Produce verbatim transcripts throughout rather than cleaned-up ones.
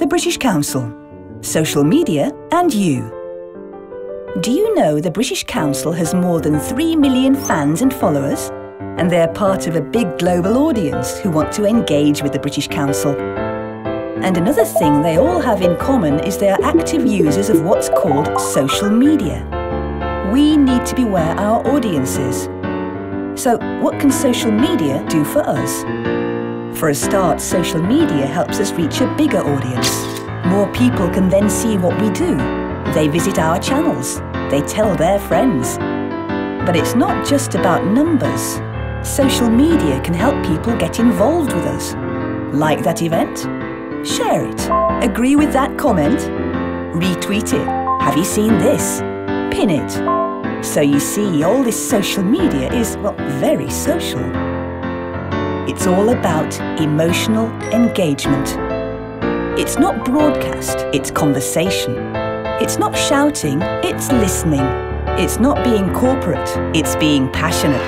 The British Council, social media and you. Do you know the British Council has more than three million fans and followers? And they're part of a big global audience who want to engage with the British Council. And another thing they all have in common is they are active users of what's called social media. We need to be where our audience is. So what can social media do for us? For a start, social media helps us reach a bigger audience. More people can then see what we do. They visit our channels. They tell their friends. But it's not just about numbers. Social media can help people get involved with us. Like that event? Share it. Agree with that comment? Retweet it. Have you seen this? Pin it. So you see, all this social media is, well, very social. It's all about emotional engagement. It's not broadcast, it's conversation. It's not shouting, it's listening. It's not being corporate, it's being passionate.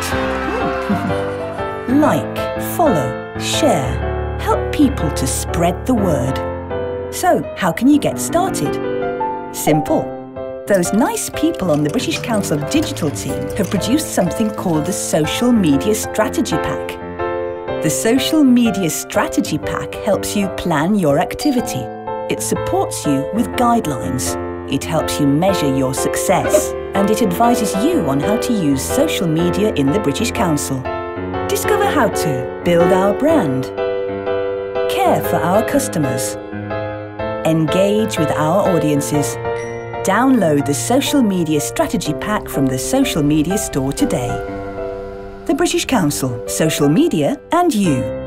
Like, follow, share. Help people to spread the word. So, how can you get started? Simple. Those nice people on the British Council Digital team have produced something called the Social Media Strategy Pack. The Social Media Strategy Pack helps you plan your activity. It supports you with guidelines. It helps you measure your success. And it advises you on how to use social media in the British Council. Discover how to build our brand, care for our customers, engage with our audiences. Download the Social Media Strategy Pack from the Social Media Store today. The British Council, social media and you.